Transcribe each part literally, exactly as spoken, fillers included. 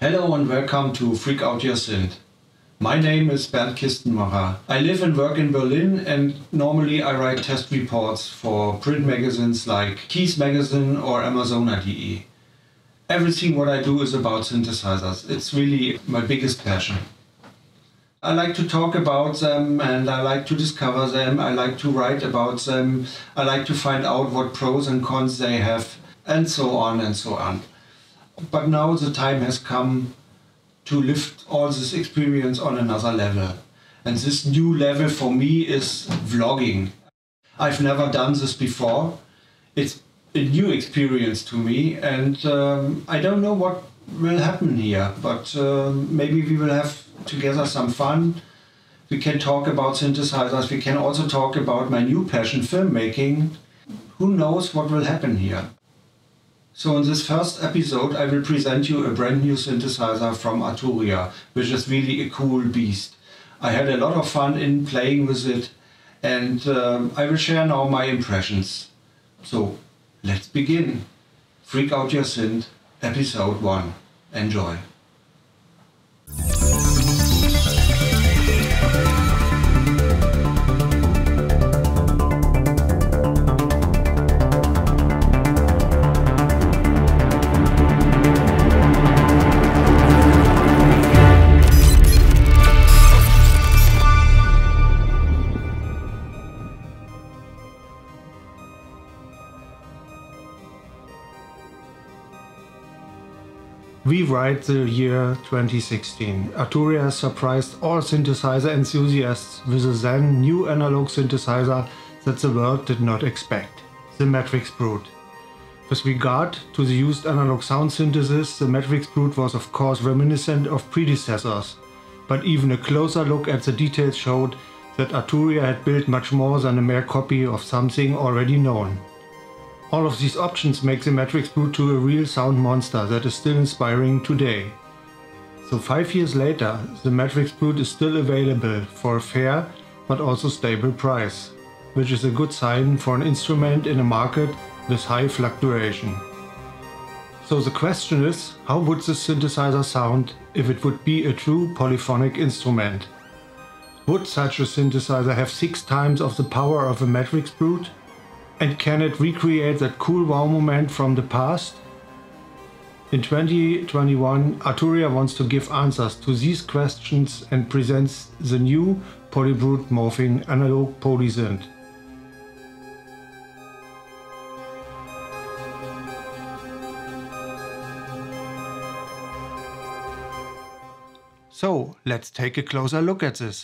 Hello and welcome to Freak Out Your Synth. My name is Bernd Kistenmacher. I live and work in Berlin and normally I write test reports for print magazines like Keys Magazine or Amazona dot de. Everything what I do is about synthesizers. It's really my biggest passion. I like to talk about them and I like to discover them. I like to write about them. I like to find out what pros and cons they have and so on and so on. But now the time has come to lift all this experience on another level. And this new level for me is vlogging. I've never done this before. It's a new experience to me and um, I don't know what will happen here, but um, maybe we will have together some fun. We can talk about synthesizers. We can also talk about my new passion, filmmaking. Who knows what will happen here? So in this first episode I will present you a brand new synthesizer from Arturia, which is really a cool beast. I had a lot of fun in playing with it and um, I will share now my impressions. So let's begin. Freak Out Your Synth, episode one. Enjoy. We write the year twenty sixteen. Arturia has surprised all synthesizer enthusiasts with a then new analog synthesizer that the world did not expect, the Matrix Brute. With regard to the used analog sound synthesis, the Matrix Brute was of course reminiscent of predecessors, but even a closer look at the details showed that Arturia had built much more than a mere copy of something already known. All of these options make the Matrix Brute to a real sound monster that is still inspiring today. So five years later, the Matrix Brute is still available for a fair but also stable price, which is a good sign for an instrument in a market with high fluctuation. So the question is, how would this synthesizer sound if it would be a true polyphonic instrument? Would such a synthesizer have six times of the power of a Matrix Brute? And can it recreate that cool wow moment from the past? In twenty twenty-one, Arturia wants to give answers to these questions and presents the new Polybrute morphing analog polysynth. So let's take a closer look at this.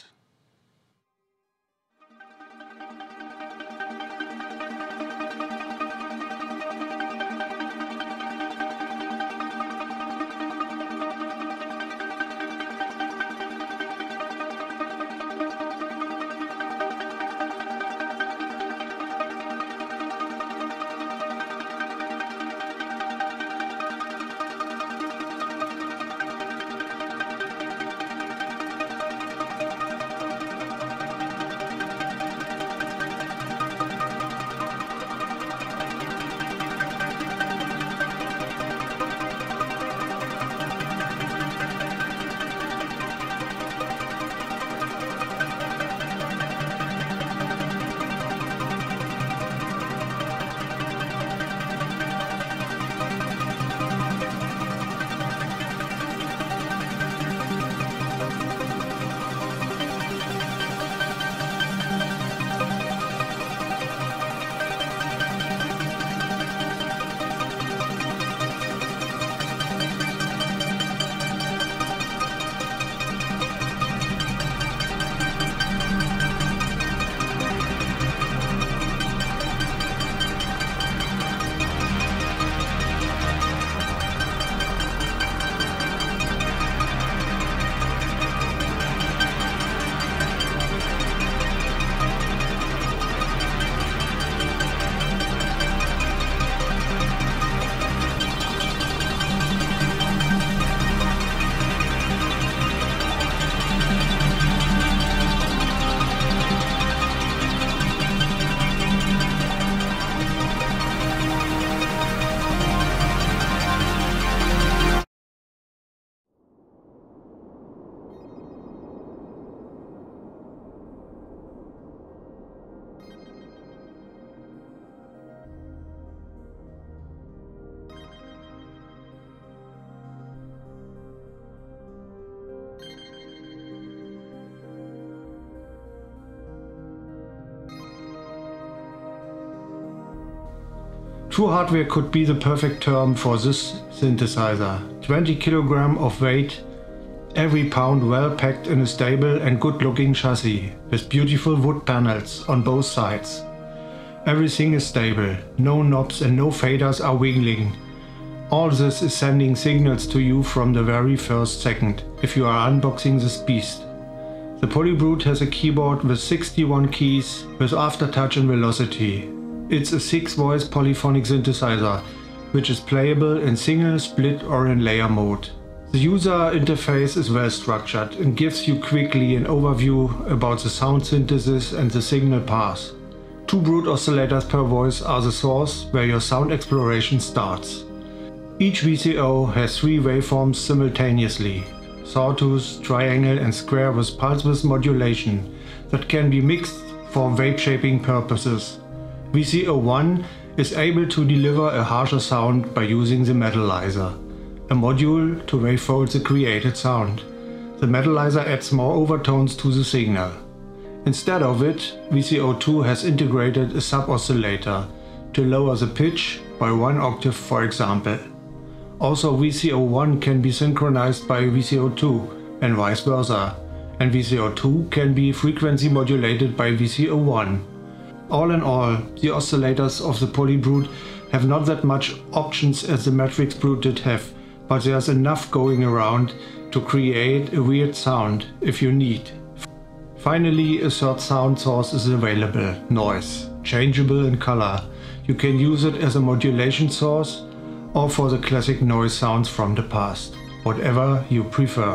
True hardware could be the perfect term for this synthesizer. twenty kilograms of weight, every pound well packed in a stable and good looking chassis with beautiful wood panels on both sides. Everything is stable, no knobs and no faders are wiggling. All this is sending signals to you from the very first second if you are unboxing this beast. The Polybrute has a keyboard with sixty-one keys with aftertouch and velocity. It's a six voice polyphonic synthesizer, which is playable in single, split or in layer mode. The user interface is well structured and gives you quickly an overview about the sound synthesis and the signal path. Two Brute oscillators per voice are the source where your sound exploration starts. Each V C O has three waveforms simultaneously, sawtooth, triangle and square with pulse width modulation that can be mixed for wave shaping purposes. V C O one is able to deliver a harsher sound by using the metalizer, a module to wavefold the created sound. The metalizer adds more overtones to the signal. Instead of it, V C O two has integrated a sub-oscillator to lower the pitch by one octave, for example. Also, V C O one can be synchronized by V C O two and vice versa, and V C O two can be frequency modulated by V C O one. All in all, the oscillators of the Polybrute have not that much options as the Matrix Brute did have, but there's enough going around to create a weird sound if you need. Finally, a third sound source is available, noise, changeable in color. You can use it as a modulation source or for the classic noise sounds from the past, whatever you prefer.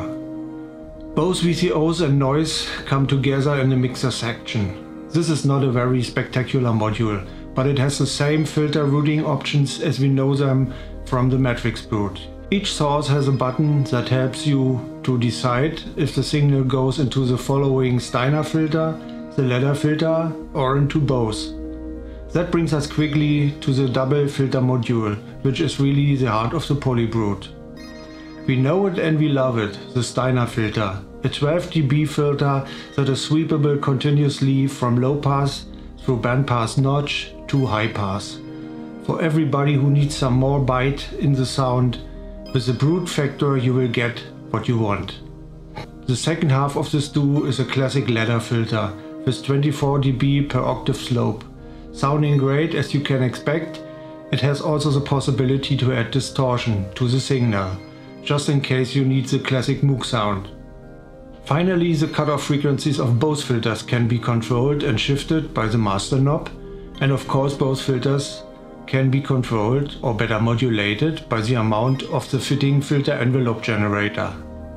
Both V C Os and noise come together in the mixer section. This is not a very spectacular module, but it has the same filter routing options as we know them from the Matrix Brute. Each source has a button that helps you to decide if the signal goes into the following Steiner filter, the ladder filter, or into both. That brings us quickly to the double filter module, which is really the heart of the Polybrute. We know it and we love it, the Steiner filter, a twelve D B filter that is sweepable continuously from low pass through bandpass notch to high pass. For everybody who needs some more bite in the sound, with the Brute Factor you will get what you want. The second half of this duo is a classic ladder filter with twenty-four D B per octave slope. Sounding great as you can expect, it has also the possibility to add distortion to the signal, just in case you need the classic Moog sound. Finally, the cutoff frequencies of both filters can be controlled and shifted by the master knob, and of course both filters can be controlled or better modulated by the amount of the fitting filter envelope generator.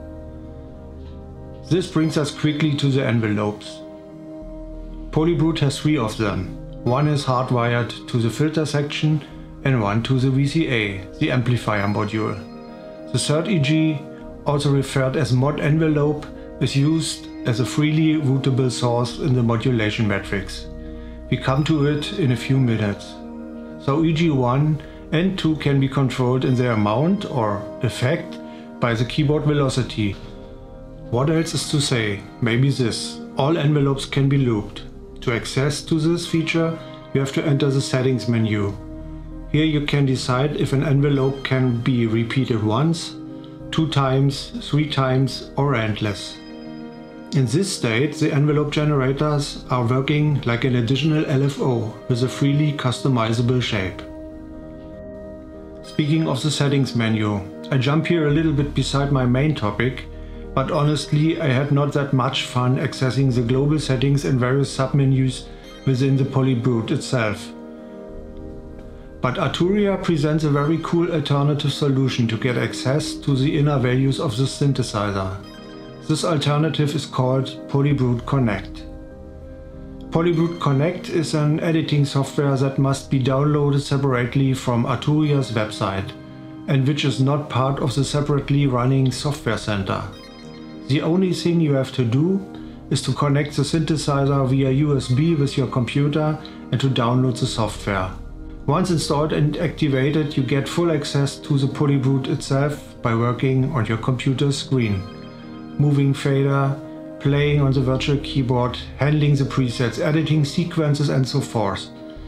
This brings us quickly to the envelopes. Polybrute has three of them. One is hardwired to the filter section and one to the V C A, the amplifier module. The third E G, also referred as mod envelope, is used as a freely routable source in the modulation matrix. We come to it in a few minutes. So E G one and two can be controlled in their amount or effect by the keyboard velocity. What else is to say? Maybe this. All envelopes can be looped. To access to this feature, you have to enter the settings menu. Here you can decide if an envelope can be repeated once, two times, three times or endless. In this state, the envelope generators are working like an additional L F O with a freely customizable shape. Speaking of the settings menu, I jump here a little bit beside my main topic, but honestly I had not that much fun accessing the global settings and various submenus within the Polybrute itself. But Arturia presents a very cool alternative solution to get access to the inner values of the synthesizer. This alternative is called Polybrute Connect. Polybrute Connect is an editing software that must be downloaded separately from Arturia's website and which is not part of the separately running software center. The only thing you have to do is to connect the synthesizer via U S B with your computer and to download the software. Once installed and activated, you get full access to the Polybrute itself by working on your computer's screen. Moving fader, playing on the virtual keyboard, handling the presets, editing sequences and so forth.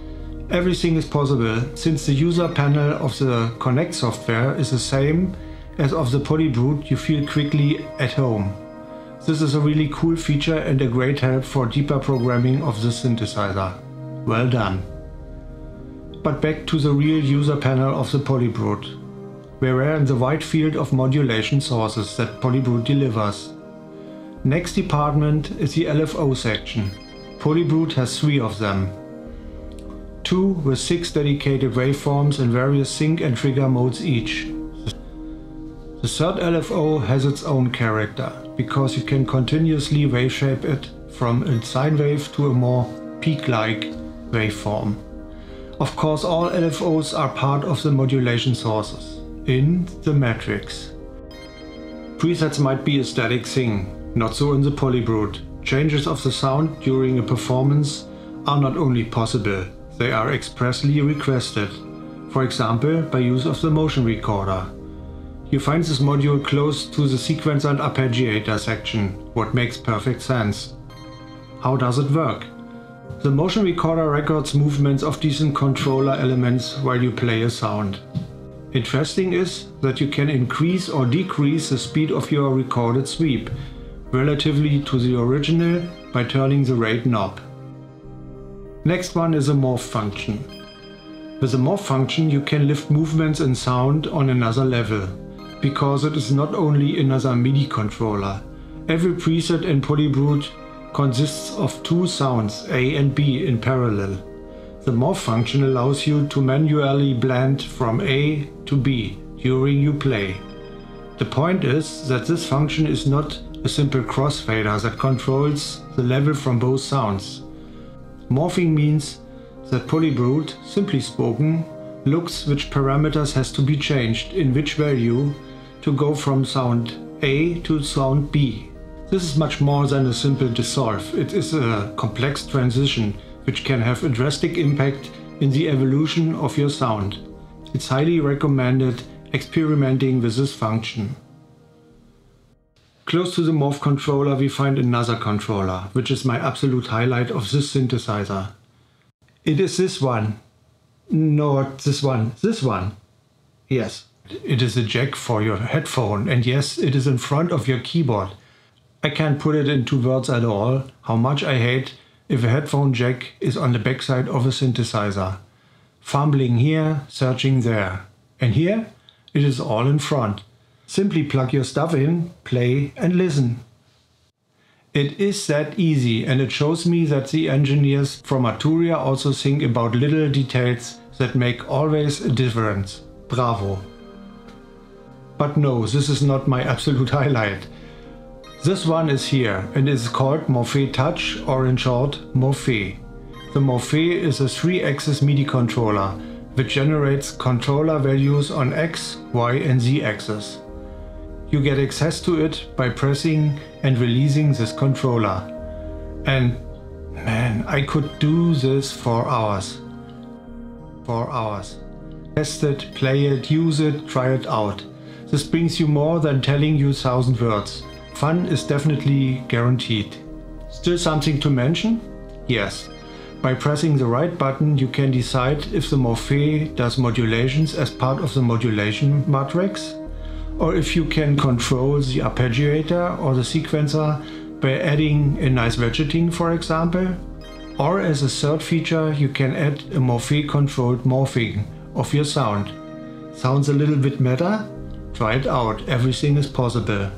Everything is possible, since the user panel of the Connect software is the same as of the Polybrute. You feel quickly at home. This is a really cool feature and a great help for deeper programming of the synthesizer. Well done. But back to the real user panel of the Polybrute. We're in the wide field of modulation sources that Polybrute delivers. Next department is the L F O section. Polybrute has three of them. Two with six dedicated waveforms in various sync and trigger modes each. The third L F O has its own character, because you can continuously waveshape it from a sine wave to a more peak-like waveform. Of course, all L F Os are part of the modulation sources, in the matrix. Presets might be a static thing, not so in the Polybrute. Changes of the sound during a performance are not only possible, they are expressly requested, for example by use of the motion recorder. You find this module close to the sequencer and arpeggiator section, what makes perfect sense. How does it work? The motion recorder records movements of decent controller elements while you play a sound. Interesting is that you can increase or decrease the speed of your recorded sweep relatively to the original by turning the rate knob. Next one is a morph function. With the morph function you can lift movements and sound on another level, because it is not only another MIDI controller. Every preset in Polybrute consists of two sounds, A and B, in parallel. The morph function allows you to manually blend from A to B during you play. The point is that this function is not a simple crossfader that controls the level from both sounds. Morphing means that Polybrute, simply spoken, looks which parameters has to be changed in which value to go from sound A to sound B. This is much more than a simple dissolve. It is a complex transition which can have a drastic impact in the evolution of your sound. It's highly recommended experimenting with this function. Close to the morph controller we find another controller, which is my absolute highlight of this synthesizer. It is this one. No, not this one. This one. Yes, it is a jack for your headphone, and yes, it is in front of your keyboard. I can't put it into words at all how much I hate if a headphone jack is on the backside of a synthesizer. Fumbling here, searching there. And here, it is all in front. Simply plug your stuff in, play and listen. It is that easy, and it shows me that the engineers from Arturia also think about little details that make always a difference. Bravo! But no, this is not my absolute highlight. This one is here and is called Morphe Touch, or in short, Morphe. The Morphe is a three axis MIDI controller which generates controller values on X, Y and Z axis. You get access to it by pressing and releasing this controller. And man, I could do this for hours. For hours. Test it, play it, use it, try it out. This brings you more than telling you thousand words. Fun is definitely guaranteed. Still something to mention? Yes. By pressing the right button you can decide if the Morphe does modulations as part of the modulation matrix, or if you can control the arpeggiator or the sequencer by adding a nice widgeting, for example. Or as a third feature you can add a Morphe controlled morphing of your sound. Sounds a little bit meta? Try it out, everything is possible.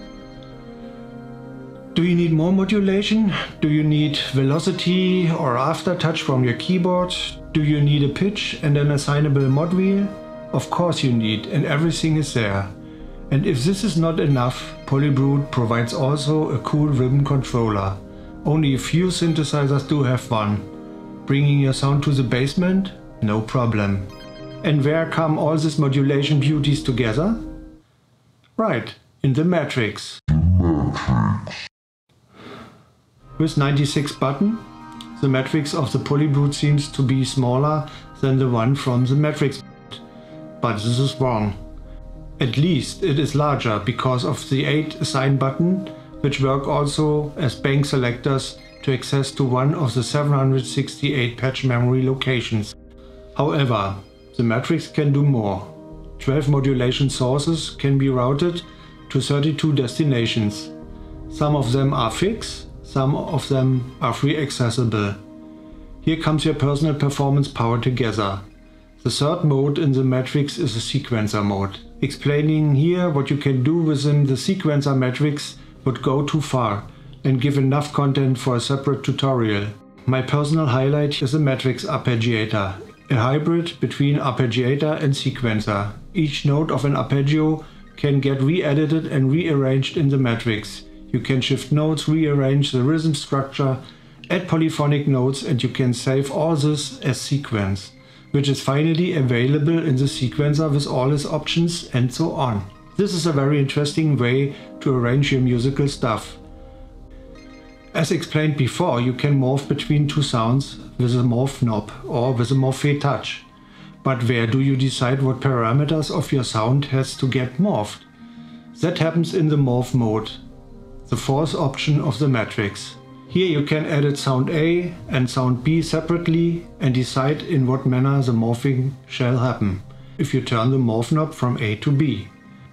Do you need more modulation? Do you need velocity or aftertouch from your keyboard? Do you need a pitch and an assignable mod wheel? Of course you need, and everything is there. And if this is not enough, Polybrute provides also a cool ribbon controller. Only a few synthesizers do have one. Bringing your sound to the basement? No problem. And where come all these modulation beauties together? Right, in the matrix. With ninety-six buttons, the matrix of the Polybrute seems to be smaller than the one from the matrix. But this is wrong. At least it is larger because of the eight assign buttons, which work also as bank selectors to access to one of the seven hundred sixty-eight patch memory locations. However, the matrix can do more. twelve modulation sources can be routed to thirty-two destinations. Some of them are fixed, some of them are free accessible. Here comes your personal performance power together. The third mode in the matrix is the sequencer mode. Explaining here what you can do within the sequencer matrix would go too far and give enough content for a separate tutorial. My personal highlight is the matrix arpeggiator, a hybrid between arpeggiator and sequencer. Each note of an arpeggio can get re-edited and rearranged in the matrix. You can shift notes, rearrange the rhythm structure, add polyphonic notes, and you can save all this as sequence, which is finally available in the sequencer with all its options and so on. This is a very interesting way to arrange your musical stuff. As explained before, you can morph between two sounds with a morph knob or with a morphe touch. But where do you decide what parameters of your sound has to get morphed? That happens in the morph mode, the fourth option of the matrix. Here you can edit sound A and sound B separately and decide in what manner the morphing shall happen if you turn the morph knob from A to B.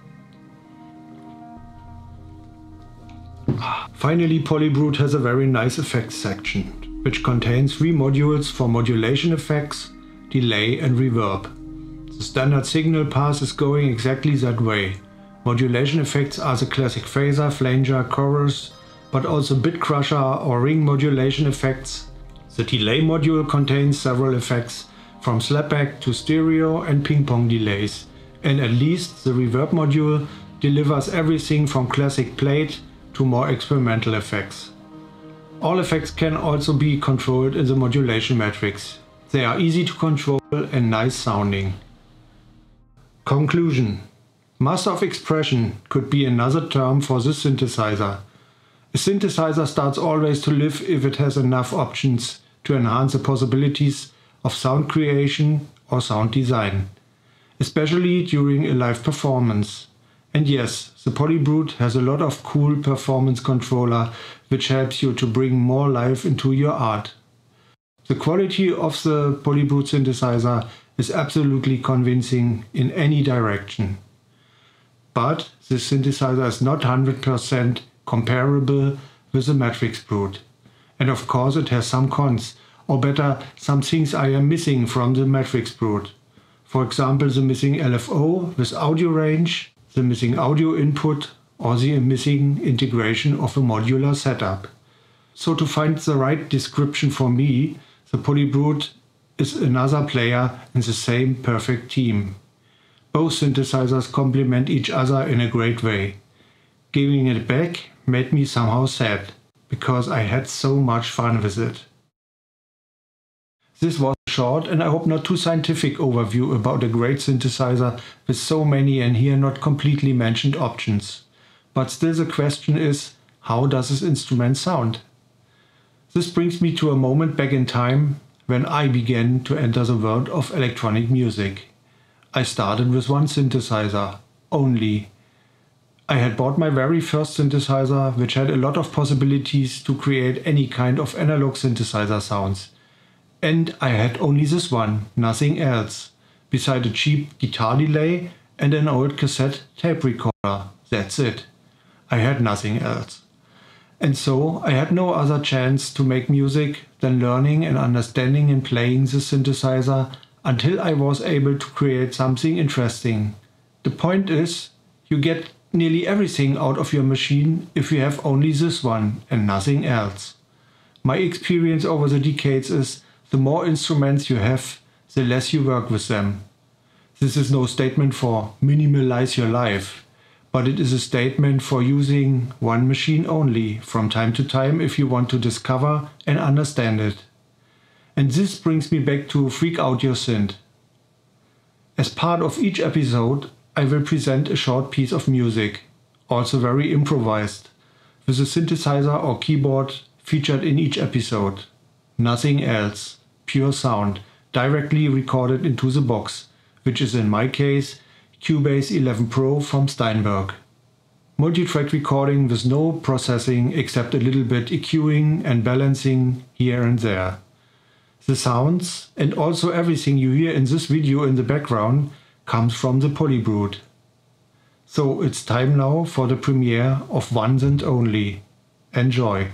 Finally, Polybrute has a very nice effects section, which contains three modules for modulation effects, delay and reverb. The standard signal path is going exactly that way. Modulation effects are the classic phaser, flanger, chorus, but also bit crusher or ring modulation effects. The delay module contains several effects, from slapback to stereo and ping-pong delays. And at least the reverb module delivers everything from classic plate to more experimental effects. All effects can also be controlled in the modulation matrix. They are easy to control and nice sounding. Conclusion. Master of expression could be another term for this synthesizer. A synthesizer starts always to live if it has enough options to enhance the possibilities of sound creation or sound design, especially during a live performance. And yes, the Polybrute has a lot of cool performance controller which helps you to bring more life into your art. The quality of the Polybrute synthesizer is absolutely convincing in any direction. But this synthesizer is not one hundred percent comparable with the Matrix Brute. And of course it has some cons, or better, some things I am missing from the Matrix Brute. For example, the missing L F O with audio range, the missing audio input, or the missing integration of a modular setup. So to find the right description for me, the Polybrute is another player in the same perfect team. Both synthesizers complement each other in a great way. Giving it back made me somehow sad, because I had so much fun with it. This was a short and I hope not too scientific overview about a great synthesizer with so many and here not completely mentioned options. But still the question is, how does this instrument sound? This brings me to a moment back in time when I began to enter the world of electronic music. I started with one synthesizer, only. I had bought my very first synthesizer, which had a lot of possibilities to create any kind of analog synthesizer sounds. And I had only this one, nothing else, beside a cheap guitar delay and an old cassette tape recorder. That's it. I had nothing else. And so I had no other chance to make music than learning and understanding and playing the synthesizer until I was able to create something interesting. The point is, you get nearly everything out of your machine if you have only this one and nothing else. My experience over the decades is, the more instruments you have, the less you work with them. This is no statement for minimalize your life, but it is a statement for using one machine only from time to time if you want to discover and understand it. And this brings me back to Freak Out Your Synth. As part of each episode, I will present a short piece of music, also very improvised, with a synthesizer or keyboard featured in each episode. Nothing else, pure sound, directly recorded into the box, which is in my case Cubase eleven Pro from Steinberg. Multi-track recording with no processing except a little bit EQing and balancing here and there. The sounds and also everything you hear in this video in the background comes from the Polybrute. So it's time now for the premiere of One and Only. Enjoy!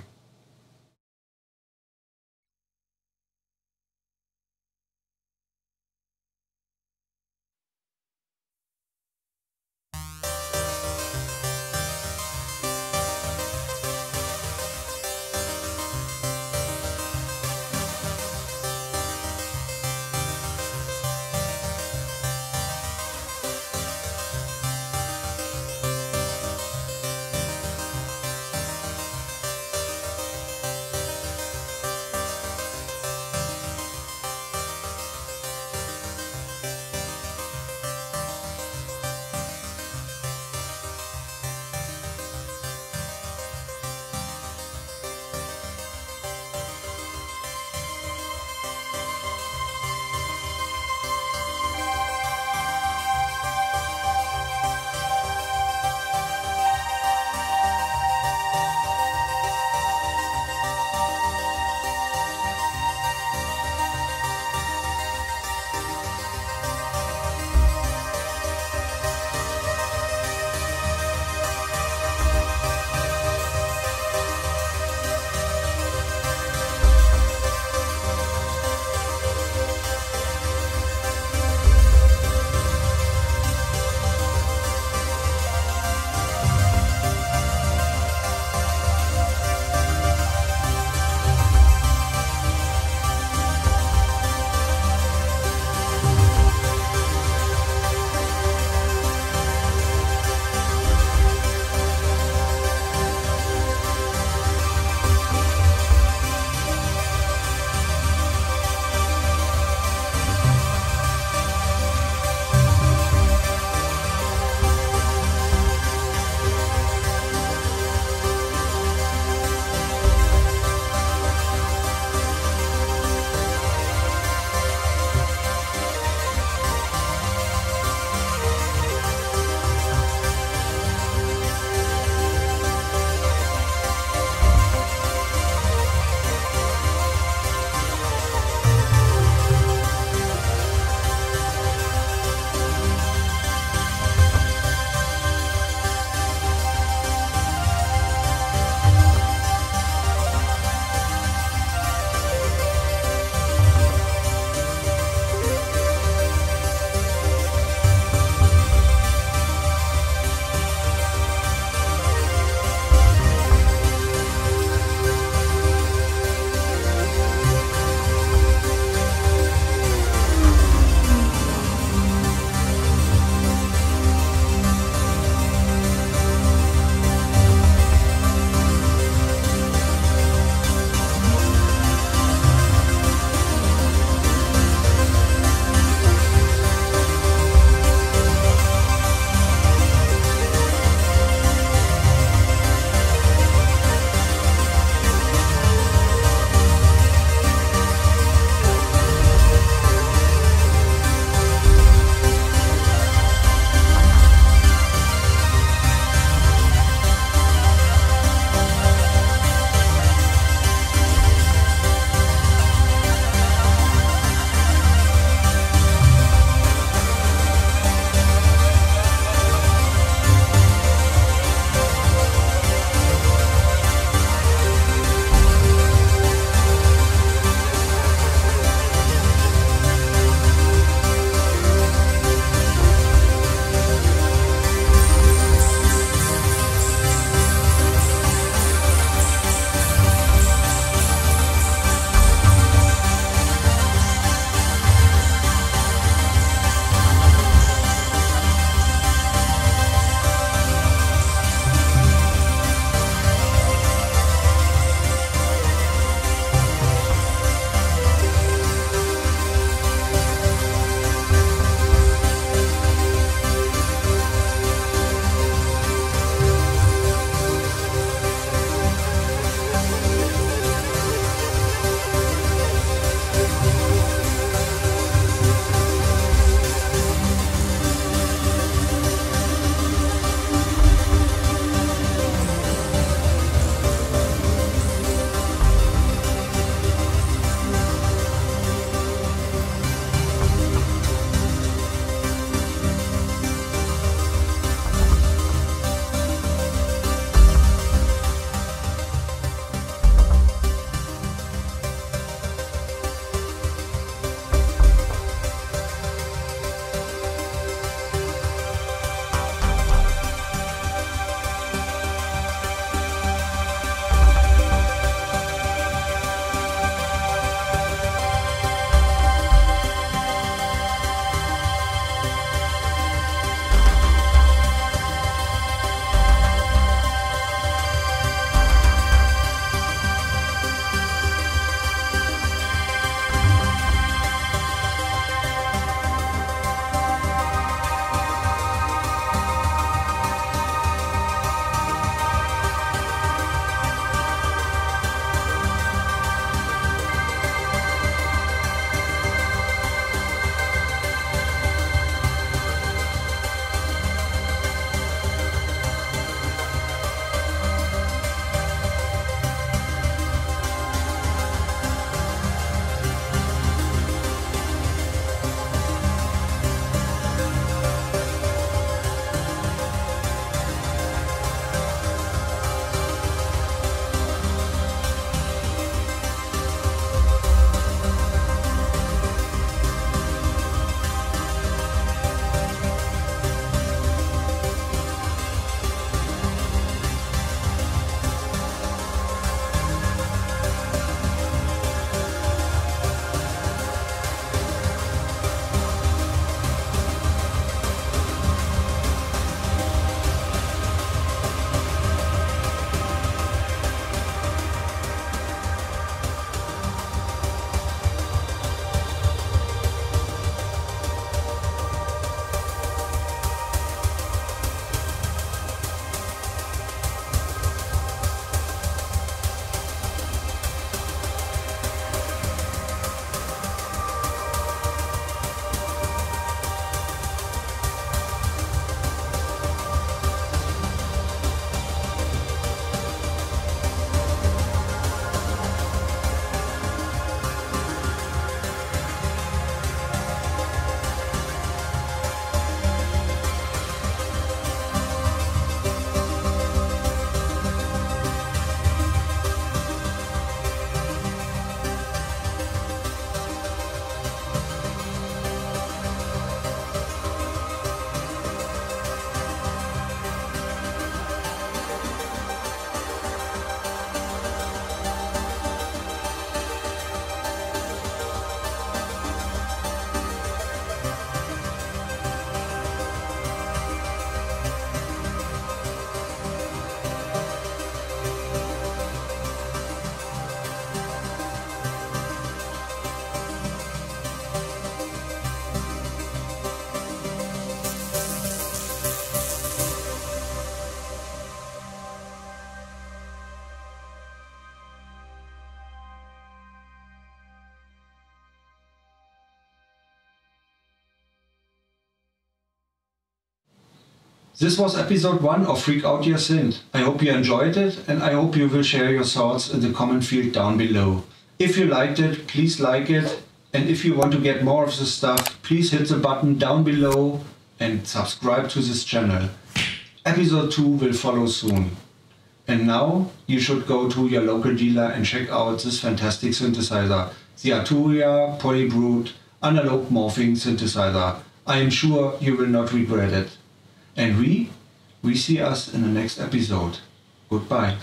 This was episode one of Freak Out Your Synth. I hope you enjoyed it, and I hope you will share your thoughts in the comment field down below. If you liked it, please like it, and if you want to get more of this stuff, please hit the button down below and subscribe to this channel. Episode two will follow soon. And now you should go to your local dealer and check out this fantastic synthesizer, the Arturia Polybrute Analog Morphing Synthesizer. I am sure you will not regret it. And we, we see us in the next episode. Goodbye.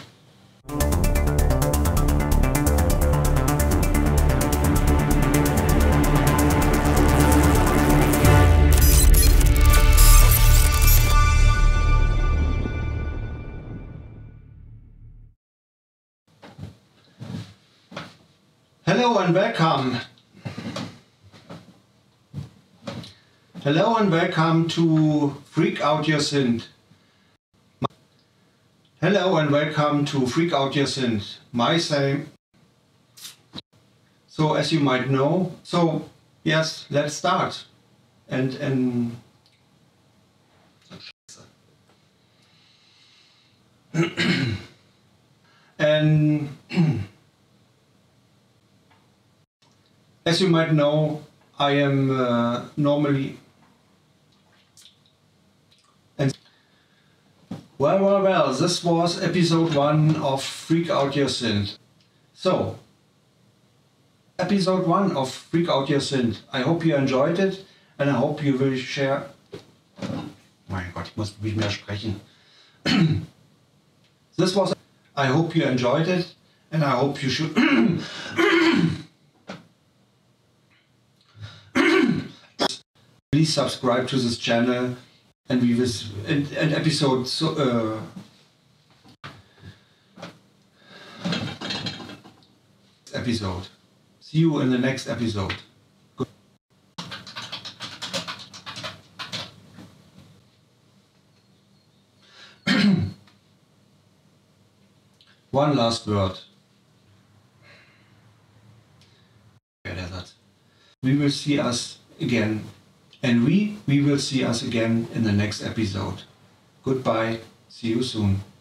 Hello and welcome. Hello and welcome to Freak Out Your Synth. Hello and welcome to Freak Out Your Synth. My same. So as you might know, so yes, let's start. And and and as you might know, I am uh, normally and well, well, well, this was episode one of Freak Out Your Synth. So, episode one of Freak Out Your Synth. I hope you enjoyed it, and I hope you will share. Mein Gott, ich muss ein bisschen mehr sprechen. This was. I hope you enjoyed it, and I hope you should. Please subscribe to this channel, and we will and, and episode so uh, episode. See you in the next episode. Good. One last word. We will see us again. And we, we will see us again in the next episode. Goodbye. See you soon.